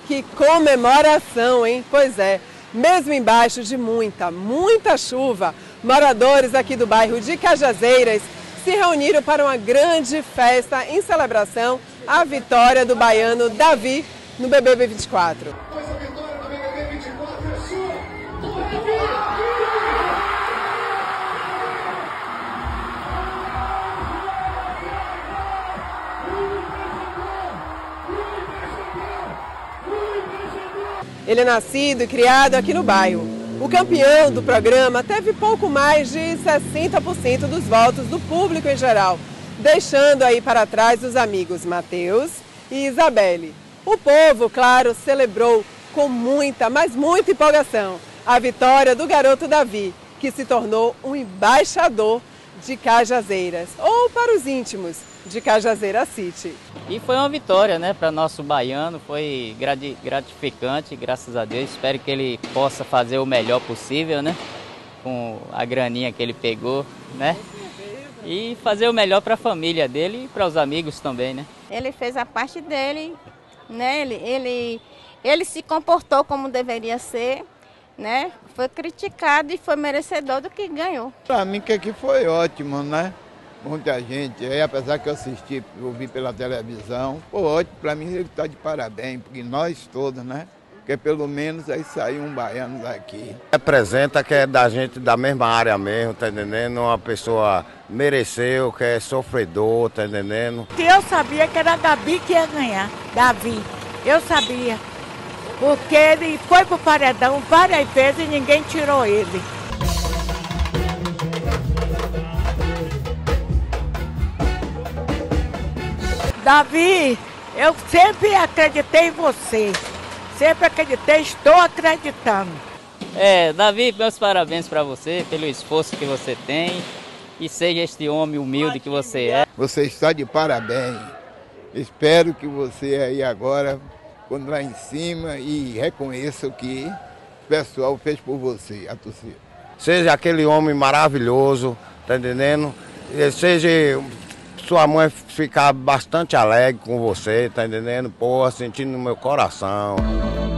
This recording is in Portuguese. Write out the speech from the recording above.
que comemoração, hein? Pois é, mesmo embaixo de muita chuva, moradores aqui do bairro de Cajazeiras se reuniram para uma grande festa em celebração à vitória do baiano Davi no BBB 24. Ele é nascido e criado aqui no bairro. O campeão do programa teve pouco mais de 60% dos votos do público em geral, deixando aí para trás os amigos Matheus e Isabelle. O povo, claro, celebrou com muita empolgação a vitória do garoto Davi, que se tornou um embaixador de Cajazeiras, ou para os íntimos, de Cajazeira City. E foi uma vitória, né, para nosso baiano, foi gratificante, graças a Deus. Espero que ele possa fazer o melhor possível, né, com a graninha que ele pegou, né, e fazer o melhor para a família dele e para os amigos também, né. Ele fez a parte dele, né, ele se comportou como deveria ser, né, foi criticado e foi merecedor do que ganhou. Para mim que aqui foi ótimo, né? Muita gente, aí, apesar que eu vi pela televisão, foi ótimo, para mim ele está de parabéns, porque nós todos, né? Porque pelo menos aí saiu um baiano daqui. Representa que é da gente da mesma área mesmo, tá entendendo? Uma pessoa mereceu, que é sofredor, tá entendendo? Eu sabia que era Davi que ia ganhar, Davi, eu sabia. Porque ele foi pro paredão várias vezes e ninguém tirou ele. Davi, eu sempre acreditei em você. Sempre acreditei, estou acreditando. Davi, meus parabéns para você pelo esforço que você tem e seja este homem humilde que você é. Você está de parabéns. Espero que você aí agora, quando lá em cima, e reconheça o que o pessoal fez por você, a torcida. Seja aquele homem maravilhoso, tá entendendo? Seja sua mãe ficar bastante alegre com você, tá entendendo? Pô, sentindo no meu coração.